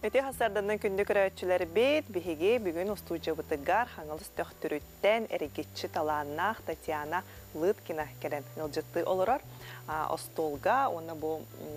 Өте хасарданын күндү көрөтчүлөр бит биһиги бүгүн устуучу бытыгар хаңылыс төктүрүттен эрегитчи талааннах Татьяна Лыткина керен ылжытты олорор. Остолга оны бу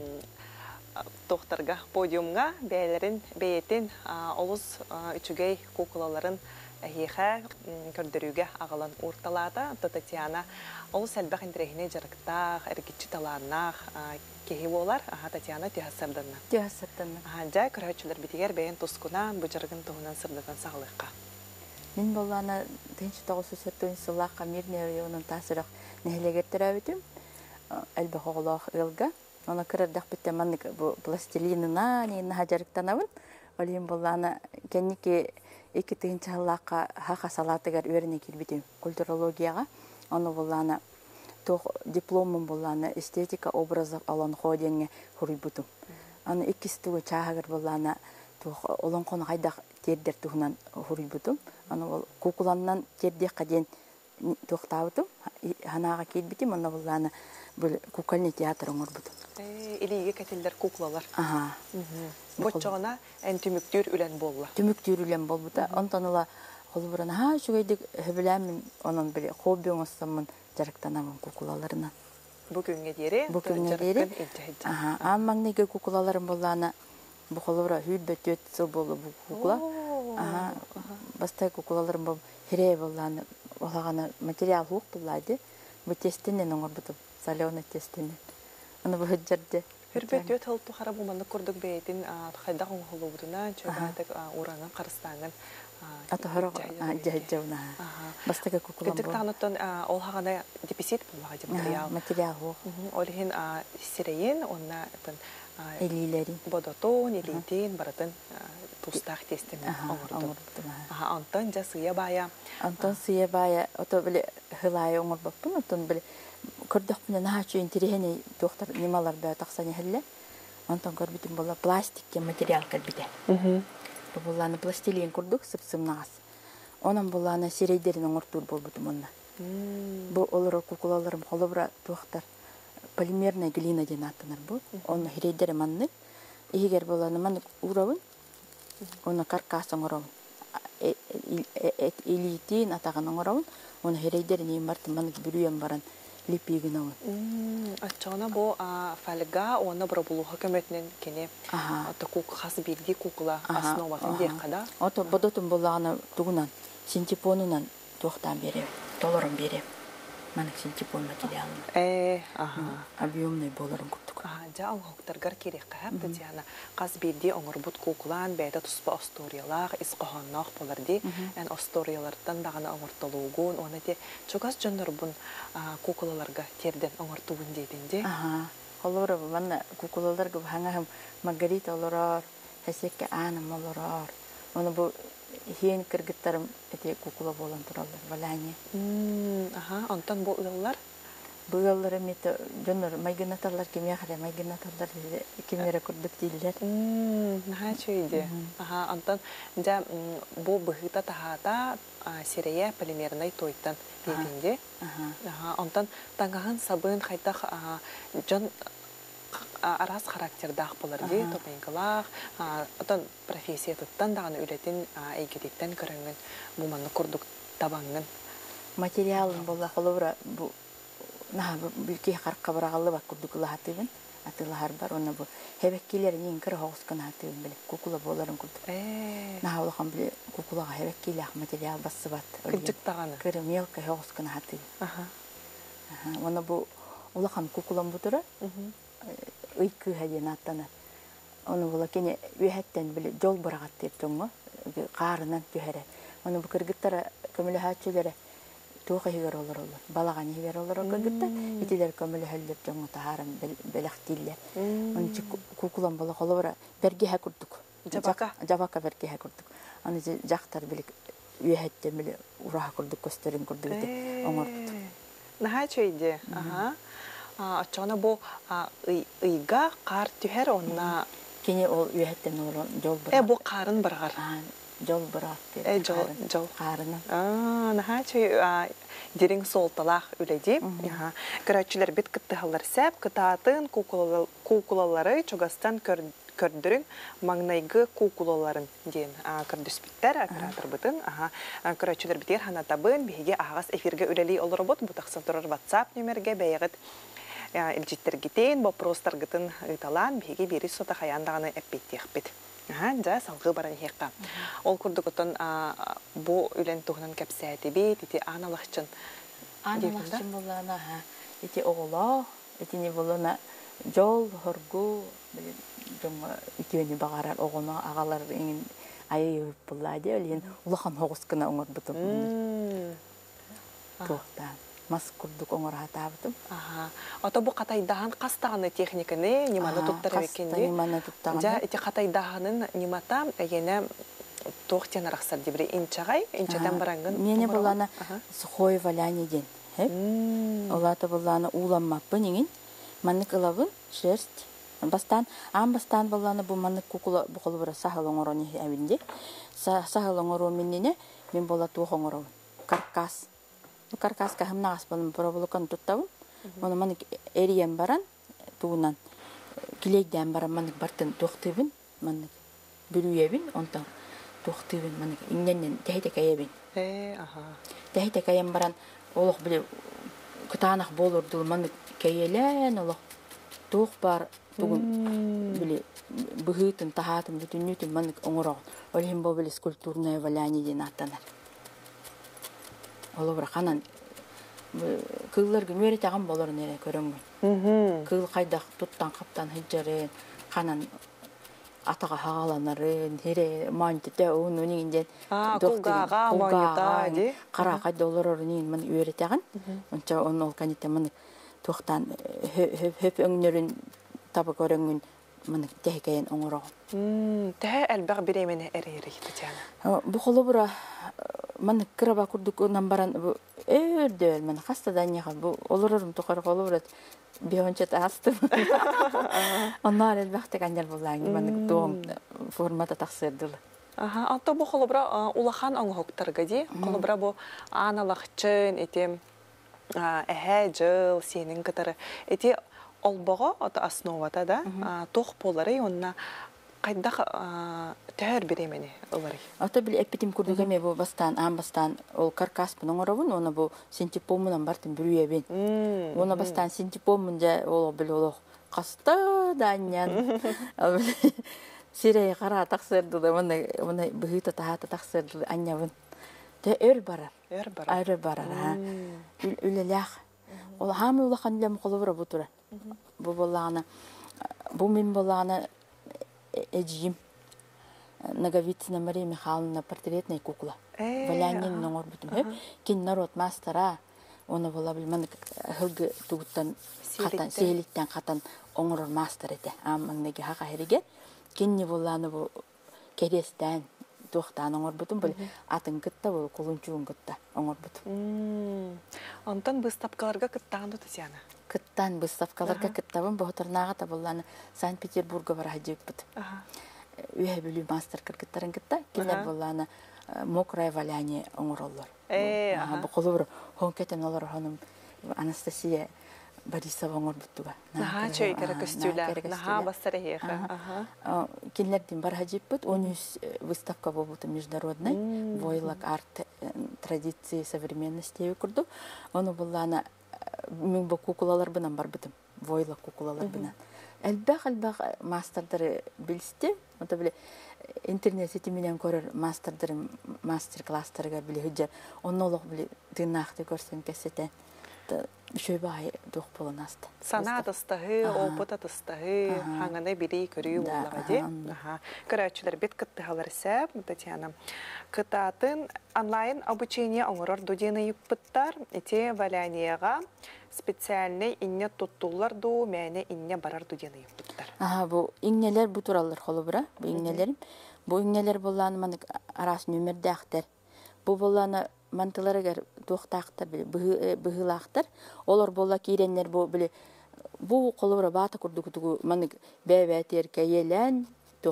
тохтарга подиумга бээлерин беетин олус үчүгей куклаларын эхе көрдөрүүгө агалан урталаата Татьяна олус элбах интерехине жарыктаах эрегитчи талааннах кеһи болар. Татьяна тиһассарданна. Тиһассарданна. Жай көрөчүлөр битигер бейин тускунан бу жаргын тугунан сырдатан саглыкка. Мен боллана 1970 сыллакка мирный районун тасырак нехлегеттеребитим. Элбах оглох ылга. Она кырдах биттеман бу пластилинына нен хажарыктанабын. Олим боллана кенники 2-нче сыллакка хака салатыгар өрүнө кирбитим. Культурологияга. Аны боллана дипломым боллана эстетика образов алан ходенге хурибутум. Аны икистуга чаагыр боллана олон кон кайдак тердер тугунан хурибутум. Аны кукуланнан терде каден токтабытым. Ханага келбитим, аны боллана бул кукольный театр оңорбутум. Илиге кетилдер куклалар. Ага. Боччогона эн түмүктүр үлен болла. Түмүктүр үлен болбута. Онтоныла холбурана шугайдык хөбүләм онун бир хобби оңоссамын жарыктанамын куклаларынан. Бүгүнгө дери аммаңнеге куклаларым боллана бу холбура хүлбө 4 жыл болду бу кукла. Бастай куклаларым бол хире боллана олагана материал хук булайды. Бу тестинен оңорбутуп, солёный тестинен. Аны бу жерде Хүрбөт хылту харабу маны курдук бейтин хайда оңголубутуна чөбатык ураңан карыстанган ата хорог жайжауна. Бастага куклам бол. Кытыктанытын ол хагана деписит булмага материал. Материал хук. Олхин сирейин онна элилери. Бодотон, элитин баратын тустак тестин оңорду. Антон жасыя бая. Антон сыя бая ото биле хылай оңорбаппын, антон биле көрдөх менен ачу интерехне доктор немаларда таксаны хелле. Антон көрбүтүм бола пластикке материал көрбүтө. Бу буланы пластилин курдук сыпсымнагас. Онун буланы сирейдерин оңортур болбутум онна. Бу олор куклаларым холобра доктор полимерная глина деген атынар бу. Оны хирейдер манны. Эгер буланы ман урабын. Оны каркас оңором. Элитин атаган оңором. Оны хирейдер немарт ман бүрүем баран. Липигинау. Ачана бу фалга оны бир булу хөкөмөтүнүн кене кук хас бирди кукла основатын декада. Ото бодотун булаганы тугунан синтепонунан токтан берем, долларым берем. Мен синтепон материалын. Объемный боларын курдук. Жа оңоктаргар керек кап Татьяна. Каз бирди оңорбут куклан бейда туспа историялар, исқаханнах боларди. Эн историялардан дагана оңортолугун, оны те чогас жоннорбун куклаларга терден оңортугун дейдинде. Холора манна куклаларга хангам Маргарита олорор, хесекке анам олорор. Оны бу хен кыргыттарым эти кукла болан туралар балане. Антон бу ыллар Быгаллары мете жонор майгынаталар кимия хара майгынаталар кимера курдук дилдер. Чөйде. Антон жа бу быгыта тахата сирея полимерный тойтан дейдинде. Антон таңгаган сабын хайтах жон арас характердах боларди топенгалах атан профессия туттан даганы үлетин эйгедиттен көрөнгөн бу манны курдук табаңын материалын болла холобра бу бүке карка барагаллы бак курдукла хатыбын атылар бар оны бу хебеккилерин кыр хогускан хатыбын биле кукула боларын курдук олхан биле кукулага хебеккилах материал басыбат кыжыктаганы кыр мелко хогускан хатыбын оны бу улахан кукулам бутура ыйкы хаден аттана оны була кене үһәттен биле жол барагат деп тоңго карынан түһәре оны бу кыргыттар көмөлө хачылары тоха хигер олор балаган хигер олор кыргытта итилер көмөлө хәллеп тоңго таарым белехтилле оны кукулам була холора берге хакурдук жабака берге хакурдук аны жактар биле үһәттен биле ура курдук көстөрүн курдук деп оңордук чөйде Ачана бу ыйга кар түһәр онна кене ол үһәттен олор жол бар. Бу карын баргар. Жол барат. Жол карыны. Чөй дирин солталах үледи. Көрәчүләр бит кытты халлар сәп кытатын кукулалары чогастан көрдүрүң маңнайгы кукулаларын ден көрдөспүттер оператор бытын көрөчүлөр битер ханатабын биге агас эфирге үлели олоробот бу таксын турар WhatsApp номерге бәягыт илжиттергитен вопростар гытын ыталан биге бери сота хаяндаганы эппеттехпит жа салгы баран хекка ол курдукутун бу үлен тугунан кепсәти бит ити аналахчын аналахчын булана ити оголо ити не булана жол хоргу жоңа икени багарар огоно агалар ин айып буллади элен улахан хогус кына оңор бутум тохта мас курдук оңор хатабытым ата бу катайдахан кастаганы техниканы ниманы туттар экенди жа ити катайдаганын нимата эне тохтен рахсар дибри инчагай инчадан барангын мене булана сухой валяни ден олата булана уламмаппы нигин маннык ылабын шерсть бастан булана бу маннык кукула букулу бара сахалоңорони авинде сахалоңоро минне мен бола тухоңоро каркас каркаска хамнаас болон пробулкан туттабын оны маннык эриен баран туунан килейден баран маннык бартын тохтыбын маннык бүрүебин онтан тохтыбын маннык иңнен техтекаебин техтекаем баран олох биле кытанах болурду маннык кейелен олох тух бар тугун биле быгытын тахатын бүтүнүтүн маннык оңороо олим бо биле скульптурное валяние ден аттанар олобра канан кыыллар күмөрө таган болор нере көрөңгүн кыыл кайдак туттан каптан хыжжары канан атага хагаланарын тере мантите унунинден кулгага монюта ди кара кайда олорорунин мен үйрө таган онча ол каните мен тохтан хөп өңнөрүн таба көрөңүн мен техкейен оңоро те элбак биремене эрери Татьяна бу холобура мен кыраба курдук намбаран өрдөл мен хастадан яга бу олорорум тохар холобура биончат астым оннар элбакта кандар буллагы мен дом формата таксырдыл ата бу холобура улахан оңоктарга ди холобура бу аналахчын этем жыл сенин кытары эти олбого ата основата да тох полары онна кайда тәр биремени олары ата бил эпитим курдугеме бу бастан ол каркас оңоробун оны бу синтипомунан бартын бүрүебин оны бастан синтипомун же ол бил олох каста данян сирей кара таксырды да мына быгыта тахата таксырды аннябын те өр барар үлелях ол хамы улахан лем колобура бутура бу боллана бу мен боллана эжим Наговицына Мария Михайловна портретная кукла валянин ноңор бутум кин народ мастера оны бола билмен хылгы тугуттан катан сейлиттен катан оңорор мастер эте аммаңнеги хака хериге кинни болланы бу керестен тохтан оңор бутум бул атын кытта бул кулунчуун кытта оңор бутум антан выставкаларга кыттаанды Татьяна кыттан выставкаларга кыттабын боторнага та болланы Санкт-Петербурга бара жеппит үйе бүлүү мастер кыргыттарын кытта кинер болланы мокрая валяние оңороллор бу колубур хонкетен олор хоным Анастасия Борисова оңор буттуга чөйкара көстүлөр бастары хеха кинлердин бара жеппит 13 выставка болбуту международный войлок арт традиции современности курду оны болланы мен бу кукулалар менен барбытым войлок кукулалар менен элбак мастердары билсти ото биле интернет сети менен көрөр мастердары мастер-класстарга биле хыжа оннолук биле дынакты көрсөм кесете шөбай дух болонасты санатыстагы опытатыстагы хаңаны бири көрүү боллага ди көрөчүлөр бет кыттыгалар сәп Татьяна кытатын онлайн обучение оңорор дудены юппыттар эти валяниега специальный инне туттулар ду мәне инне барар дудены юппыттар бу иңнелер бу тураллар холобура бу иңнелер болланы маны арас нөмерде актер бу болланы мантыларыгар тохтактар быгылактар олар болла киреннер бу биле бу колобура бата курдугутугу маны бебетерке елен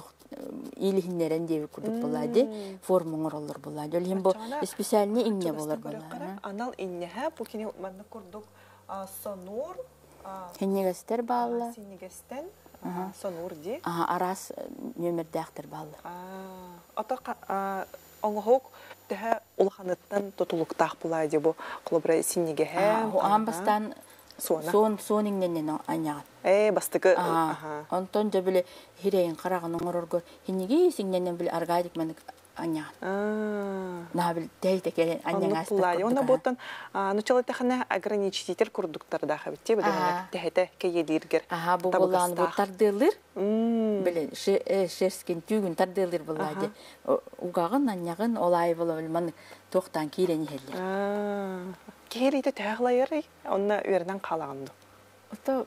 илихиннерен деп курдук боллади форма оңороллор боллади ол бу специальный иңне болор болла анал инне бу кини маны курдук сонур хеннегестер баалла синегестен Сонур ди. Арас нөмірдәқтір балы. Ата оңохок тәһә улханыттан тотулуктах булай ди бу клубра синеге һәм. Амбастан сониңнен аняат. Бастыгы. Онтон да биле хирейин караган оңороргор хинеге сиңнен биле аргадик мен аняат. Набил дейте келен аняңас. Она ботан начала тахана ограничитель курдуктарда хабитте биле тәһәтә кеелиргер. Бу булган бу тардылыр. Биле шерскен түгүн тардылыр булады. Угагын анягын олай була билман токтан кирени хеллер. Кирите тәглайыр, онна үрдән калаганды. Ото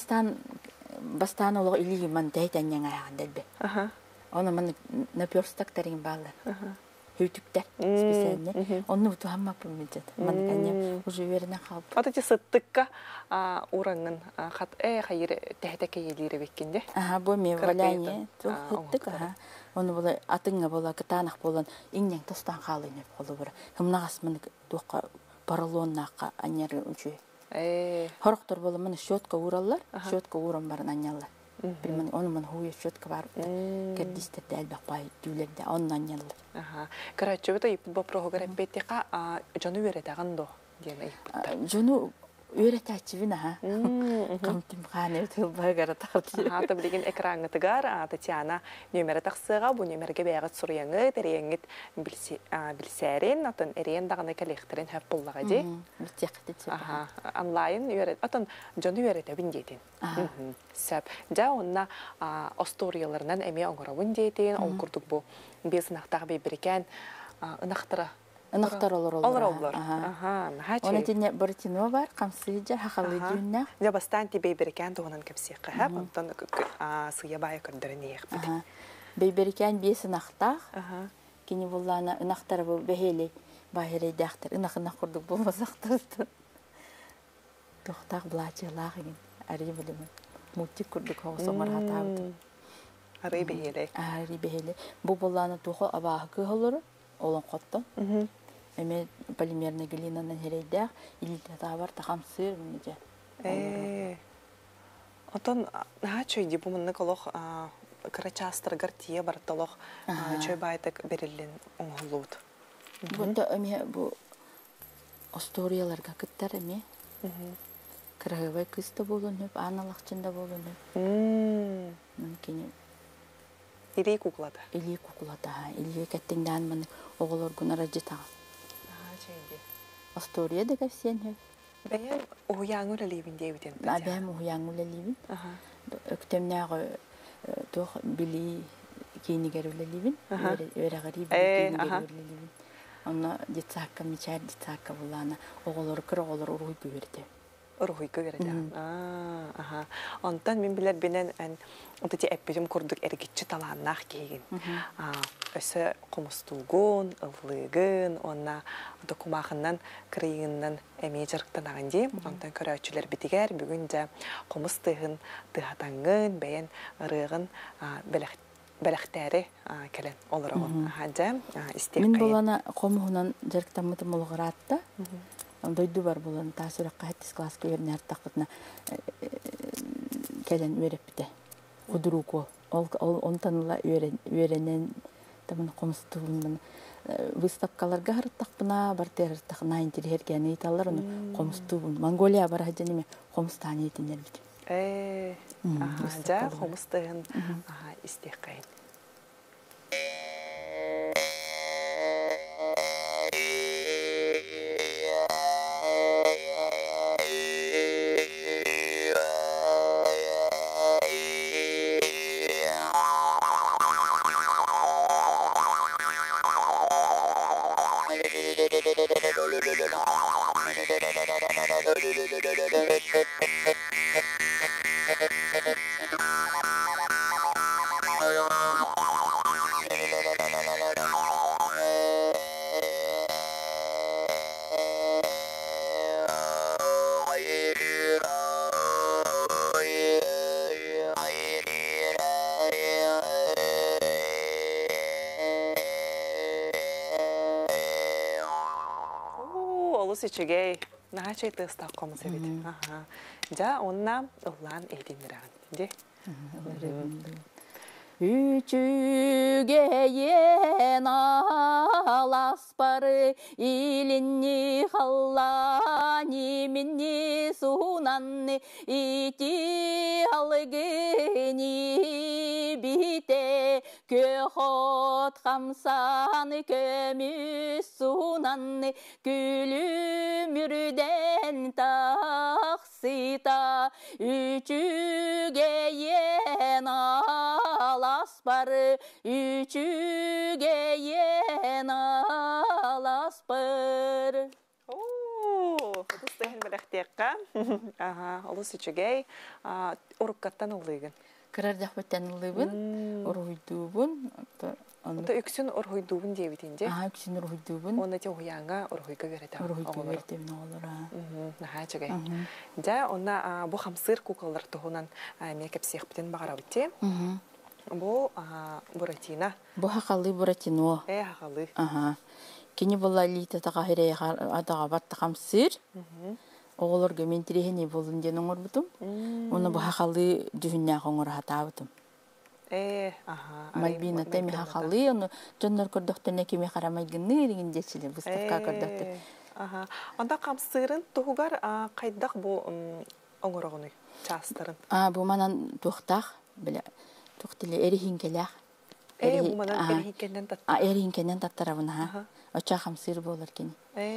бастан олог илиги ман дейте аняңа ягандылбе. Оны мен наперстактарин баллар. Хүтүктер специально. Оны уту хамма помидет. Мен аня уже верна халп. Ата ти сыттыкка ураңын хат хайыр тәһтәкә елире беккенде. Бу ме валяне туттык. Оны була атыңга була кытанак болон иңнең тостан халыйны болу бер. Хымнагас мен тока паралоннакка анер үчү. Хорохтор боло мен щетка ураллар, щетка урам бар анялар. Билмен оны мен хуй щетка бар. Кедисте дәлбәк бай дүләрдә оннан яллар. Карачы бит бу программа беттика жону веретаган до дигән әйт. Жону веретачыбына камтым ханы тылбагара тахты. Хата билген экранга тагар Татьяна номер таксыга бу номерге бәягат суряңы тереңгит билсәрен атын эрен дагына коллекторын һәп буллага ди. Онлайн верет атын жону веретабин дейтин. Сәп да онна историяларынан эме оңоравын дейтин ол курдук бу безнактагы бибиркен ынактыра олар. Оны тине бортино бар, камсыйжа хахалы дюнна. Я бастан ти бибиркен тоонан кепсиққа һәм онтан сыя бая көрдөрөн ехбит. Бибиркен бесынактак. Кини буллана ынактар бу бехели баһире дактыр. Ынакына курдук булмасактыр. Тохтак блачылагын ари билем. Мутик курдук хосомар хатабыт. Ари бехели. Бу буллана тухо абаһы кылыр. Олон котто. Эме полимерный глинанан херейдә, илдә табар тахамсыр менеже. Отон хачой ди бу монны колох карачастыр гартия барталох чөй байтак берилен оңлууд. Бунда эме бу историяларга киттер эме. Крагывай кыста болунуп, аналакчында болунуп. Мөмкин Или куклада. Или кеттиңдән мен оголор гунара жита. История дека сен. Бәян уяңула ливин дебитен. Бәян уяңула ливин. Өктемнәгы тох били кинигерүле ливин. Өре гарип кинигерүле ливин. Аны житсакка мичар житсакка булана оголор кырыголор уруй берди. Руй көрәдә. Онтан мин билер бенен онтати эппежим курдук эргитчи таланнах кеген. Өсө комустугун, ыллыгын, онна докумахыннан кырыйыннан эмежерктан аганди. Онтан көрәчүләр битигәр бүгүн дә комустыгын, тыгатаңгын, бәян ырыгын беләхтәре келен олорогон. Хаҗа истек. Мин булана комуһунан жерктамыты молгыратта. Дойду бар булан тасыракка хаттис класска вернер тақытна келен өрепте. Кудуруко. Ол онтанла өренен тамын комстуун выставкаларга хартакпына бартер тахна интерьергени италлар комстуун Монголия бар хаҗаниме комстани тинербит. Да, комстын истеккай. Сичегей нахачай тыстак комсебит. Да, онна улан эдинираган. Де. Үчүгейен аласпары илинни халлани минни сунанны ити алгыни бите көхот хамсаны көмүс сунанны күлүмүрден таксыта үчүгейен аласпары үчүгейен аласпары. Это стehen белехтекка. Ага, олус үчүгей. Уруккаттан улыгын. Кырардах бөттен улыбын, ургуйдуубун. Ота үксүн ургуйдуубун дебитинде. Үксүн ургуйдуубун. Оны те уянга ургуйга берете. Ургуйга бертем нолора. Наха чыгай. Да, онна бу хамсыр кукалар тугунан мекеп сехптен багарабытте. Бу Буратино. Бу хакалы Буратино. Хакалы. Кини була лита тагахире атага батта хамсыр. Оголорго мен тирехени болун ден оңорбутум. Уну бу хакалы дүннә оңор хатабытым. Мальбина теми хакалы, уну жоннор көрдөктөрүнө кеме карамай гынны дегендечиле выставка көрдөктөр. Анда хамсырын тугугар кайдак бу оңорогуну частарын. Бу манан туктак, биле, туктиле эрихинкелак. Бу манан эрихинкенден таттар. Эрихинкенден таттарабына. Оча хамсыр болар кини.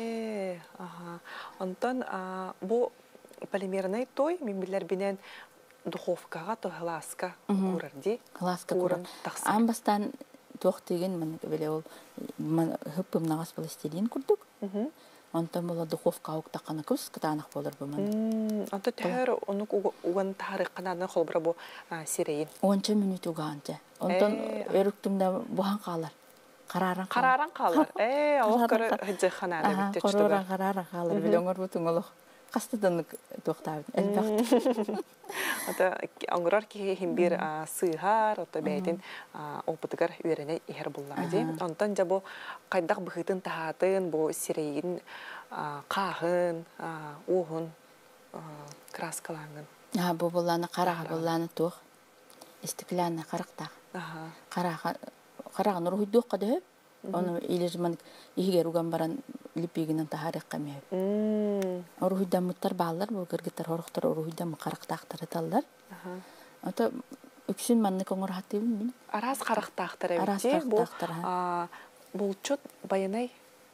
Онтон бу полимерный той мен билер бинен духовкага то гласка курарди. Гласка курар. Амбастан токтеген мен биле ол хыппым нагас пластилин курдук. Онтон бола духовка октакана күс кытанак болар бу мен. Онтон тәр онук уган тарыккананы холбра бу сирейин. 10 минут уганча. Онтон өрүктүмдө бухан калар. Караран калар. Алып көрө хыжыханада битте чуга. Караран калар. Билоңор бутуң олох. Кастыдан токтап. Элбак. Ата оңрор ки химбир сыйхар, ата бәйтин опытыгар үйрене ихер буллады. Онтон жабу кайдак быхытын тахатын, бу сирейин кахын, ухун краскалангын. Бу булланы карага булланы тух. Истеклянны карактак. Караган ургуйдук кадып, оны илежман игер уган баран липигинен тахарык камеп. Ургуйдан муттар баллар, бу кыргыттар хорохтор ургуйдан карактактар таллар. Ата үксүн манны коңор хатыбын мен. Арас карактактар эбити бу булчут баянай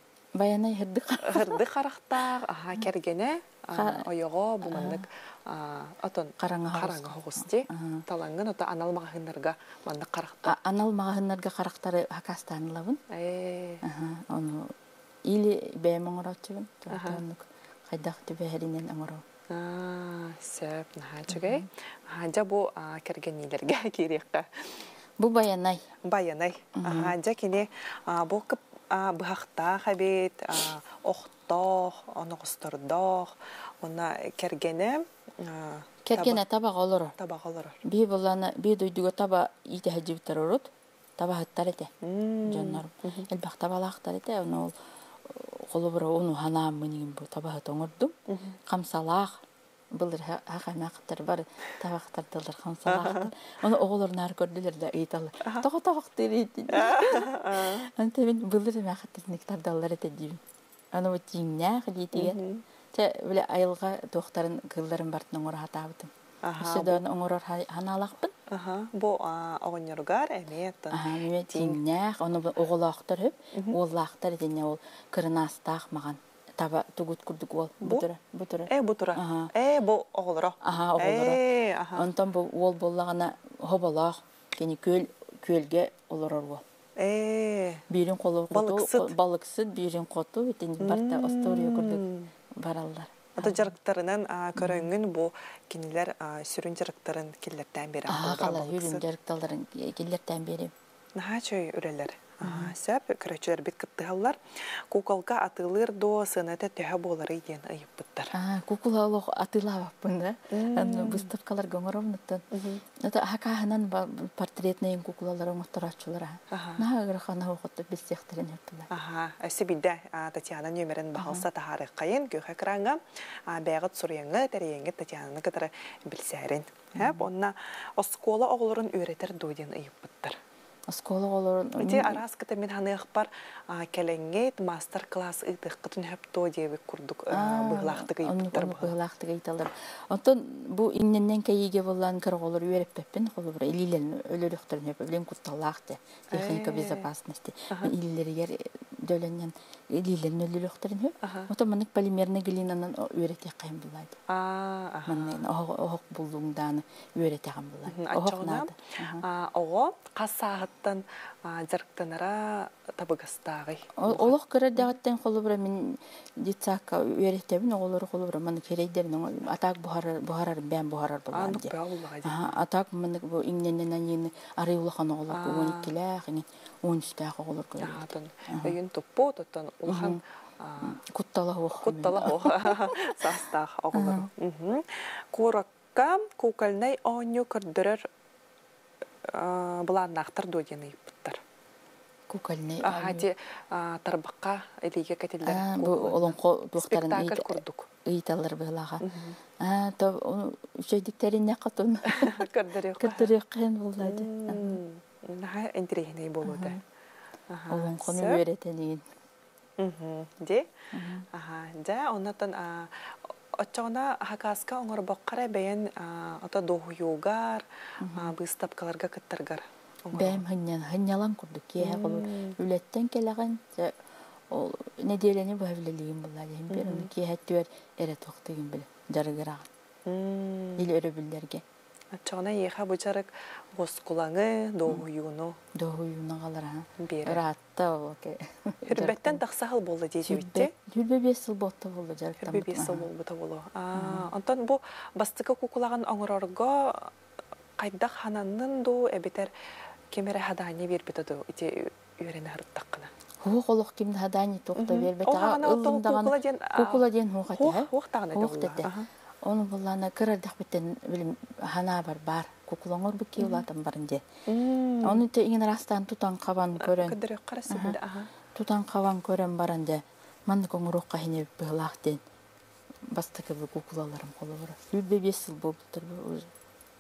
хырды карактак, кергене ойого бу маннык атон караңга хогусти талангын ата анал магындарга маннык каракта. Анал магындарга карактары хакастанлабын. Оны или бемоңорочубун. Тонук кайдак теберинен оңоро. Сәп нахачыгай. Жа бу кергенилерге керекка. Бу баянай. Жа кене бу кып бахта хабет охтох, оногустордох, она кергене табак олор. Би буланы би дойдуга таба ите хаҗибтер урут. Таба хаттар эте. Жаннар. Элбак табалактар эте. Оны колобро оны ханам менин бу таба тоңордум. Камсалак булыр хакамактар бар табактар дылдыр камсалак. Оны оголорнар көрдүлөр да ыйталы. Табак дейт. Анте мен булыр мактырниктар даллар эте дим. Аны вот тиңнәк дитиге. Те биле айылга токтарын кылларын бартын оңор хатабытым. Седон оңорор ханалакпын. Бу огоньоргар эмет. Тиңнәк, аны оголактар хөп, оллактар дене ол кырнастак маган. Таба тугут курдук ол. Бутура. Бутура. Бу оголоро. Оголоро. Онтон бу ол боллагана хобалак, кени көлгө олорор бол. Бирин колу балыксыз бирин коту битин барта астория курдук бараллар. Ата жарыктарынан көрөңүн бу кинилер сүрүн жарыктарын киллерден бери алып. Кала сүрүн жарыкталарын киллерден бери. Наха чөй үрелер. Сөп көрөчөлөр бит кыттыгаллар. Куколка атылыр до сынete төһө болар иден ыйыппыттар. Кукула олох атылабаппын да. Выставкалар гоңоромнуттан. Это хакаханан портретный кукулалар оңоттарачулар. Нагыр хана окотто бисехтерин хептилер. Өсі бидде Татьяна нөмерін бағалса тахары қайын көйі қыранға бәғыт сұрияңы тәрейеңі Татьянаны кітірі білсәрін. Онна оскола оғылырын өретер дойден ұйыппыттыр. Оскола оғылырын... Өте арас кіті мен ханық бар кәләңгейт мастер-класс ұйтық қытын хөп дойдеві күрдік бұғылақтық ұйыппыттыр. Бұғылақтық ұйталар. Онтан бұл инненнен кәйеге болан кірғолыр өеріп бәппен, қолы бұра илилерін өліріқтірін хөп, өлен күтталақты, техника безопасности. Илилергер дөлінен илилерін өліріқтірін хөп. Онтан мұнық полимерні глинанан өрете қайын бұлайды. Мұнын оғық бұлдыңданы өрете қайын бұлайды. Оғық нады. Оғы қас сағыттан жарықтанара табығыстағы. Олық көрердіғаттен қолы бұра мен детсаққа өретебін, оғылары қолы бұра мұны керейдерін атақ бұхарар, бән бұхарар бұланды. Атақ мұны иңненен әнені арайулақан оғылар, 12-ләқ, 13-ләқ оғылар көреді. Өйін тұппу, тұттан ұлған Құттала оқ. Құттала оқ. Састақ оғылар. Қораққа кукалнай оңы көрдірір бұланнақтар дойдені бұттар. Кукалнай оңы? Хәде тарбаққа әліге кәтелдер. Олың қоқтарын спектакль көрдік. Ыйталар бұлаға. Үшейдіктерін не қатын? Көрдірек қиын болады. Наға әндірегіней болуды. Олың қоны өретенеген. Де? Оннатын Отчағына хакаска оңыр баққара бәйін ата доғуюғар, бұстапқаларға кіттіргар. Бәйім хыннялан күрдік. Кеге қолы үлеттен келеген неделені бұхавлелеген болады. Кеге түер әрет оқтығын білі, жарығыраған. Ел өрі білдерге. Отчағына еға бұчарық ғосқулаңы, доғуюну. Доғуюну қалар. Ратта олы. Үрбәттен тақсағыл болды дейді өтте? Үрбе 5 сыл болты болды жарықтан. Үрбе 5 сыл болды болу. Онтан бұл бастықы кукулаған оңырарға қайдақ хананның до әбетер кемері хадане бербет оды өте үйрені ғырыттаққына. Олық кемді хадане тоқта бербет аға кукула ден хоқтағына. Оның бұлланы кірардық біттен хана бар. Кукулаңыр бүкке олатын барынде. Оның те еңін растан тұтан қаван көрін. Күдірі қарасы білді. Тұтан қаван көрін барынде. Манды көңіріққа хіне бұғылақтен. Бастықы бұл кукулаларым қолы бұры. Үлбе 5 сыл болыптыр бұл өзі.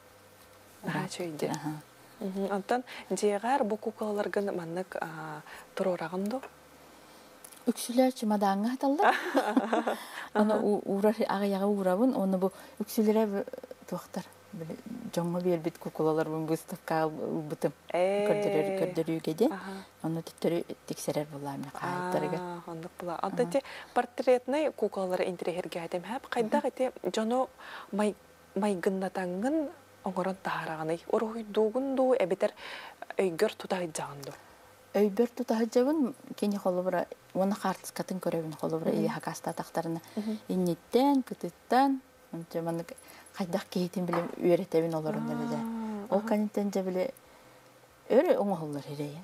Чөйде. Антон, дейғар бұл кукулаларғын маннық тұрорағымды? Үксүлер чемоданға аталды. Оны ағаяға урабын, оны бұл үксүлері тоқтар. Жоңғы бербет кукулалар бұн бұстыққа ұлбытым. Көрдіріуге де. Оны түттірі тексерер бұлармын қайыттарыға. Ондық бұла. Анда те портретный кукулалары интерегерге әдем әп. Қайдақ әте жону майгыннатаңын оңырын тағарағаны. Орғыйдуғынду әбетер өйгір тұтағы жағынду. Өйбір тұтағы жабын, кені қолы бұра, оны қартыс қатын көребін қолы бұра, елі хақаста тақтарына. Иннеттен, күтіттен, қайдақ кейтін білім өретебін оларында білі. Ол қанеттен жа білі өрі оңы қолыр ерей.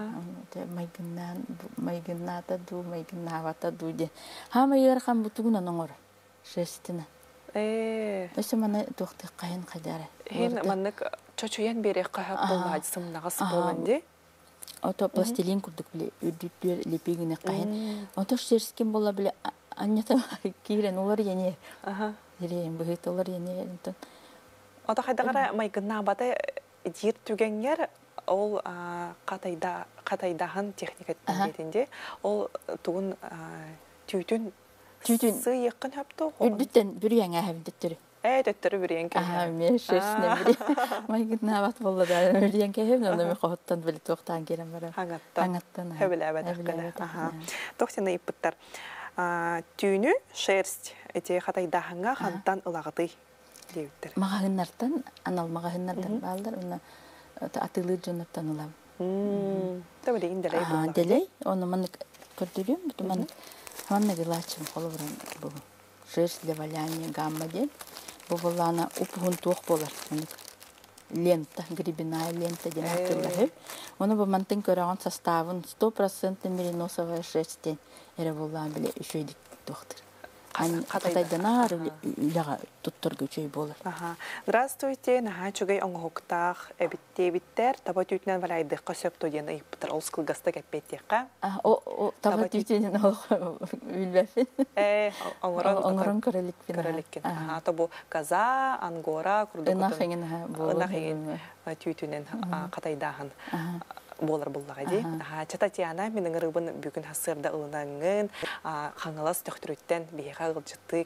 Майгынната ду, майгыннавата ду де. Хама ерхан бұтығынан оңыр, жестіні. Өсі мана тоқты қайын қайдары. Хен маннық чочуян берек қағап болу ажысымнағасы болынде? Ото пластилин күрдік біле, үрдіктер лепегіне қайын. Ото шерскен бола біле, аннята кейрен олар ене. Ерейін бұғыт олар ене. Ото қайдағара майгынна бата дер түгенер, ол қатайдағын техникаттың бетінде, ол тұғын түйтін сы еқін өпті. Үрдіктен бір яңа әвіндеттірі. Төттірі бірген кәйін. Мен шерсіне бірі. Майгынна бат болды да бірген кәйін, оны мен қоғыттан білі тоқтан керем бара. Хаңаттан. Хөбілі әбәдіққіні. Тоқтені иппіттар. Түйіні шерст әте қатайдағыңа қанттан ұлағыды дейбіттір. Мағағыннартан, анал мағағыннартан балдар, оны атылы жонаптан ұлам. Төбілі инделей болды. Делей, оны маны көрдірем, бұты маны ғылачым қолы бұрын бұл. Шерст для валяния гамма ден. Бұл болана ұпығын туық болар. лента, грибиная лента динатыллары. Оны бу мантын көрөгөн составын 100% мериносовая шерстен эре боллан биле үшөйдүк доктор. Катайданар лага туттор көчөй болар. Здравствуйте, наха чугай оңгоктах эбиттебиттер табатүтнен валайды касөптө ден ыйыптыр олскылгаста кеппеттекка. Табатүтнен билбефин. Оңорон көрөлүкпин. Көрөлүкпин. Табу каза, ангора, курдукутун. Инахеген түйтүнен катайдагын болар буллага ди. Татьяна менин рыбын бүгүн хасырда ылынаңын каңалас төктүрүттен бейга ылжытты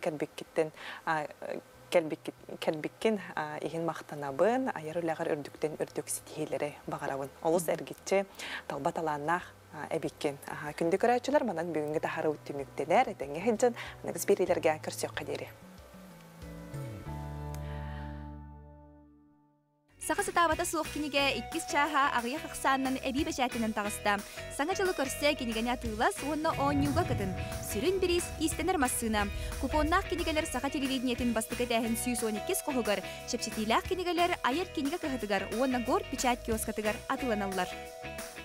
келбиккин иһин мактанабын айырылагар өрдүктен өрдүк ситиелери багарабын. Олус эргитче талбат алааннах эбиккен. Күндү көрөчүлөр манан бүгүнгү тахары үттүмүктелер. Эдеңе хинжен негиз бирилерге көрсөк кадери. Сақасы табата суық кенеге 2 чаха ағыя қақсанын әбей бәшәтінен тағыста. Саңа жылы көрсе кенегені атылас, оны оңюға кытын. Сүрін біріз истенер массына. Купоннақ кенегелер сақа телевидениетін бастығы дәхін 112 қоғығыр. Шепшетилақ кенегелер айыр кенеге кығытығар, оны гор печать киоскатығар атыланалар.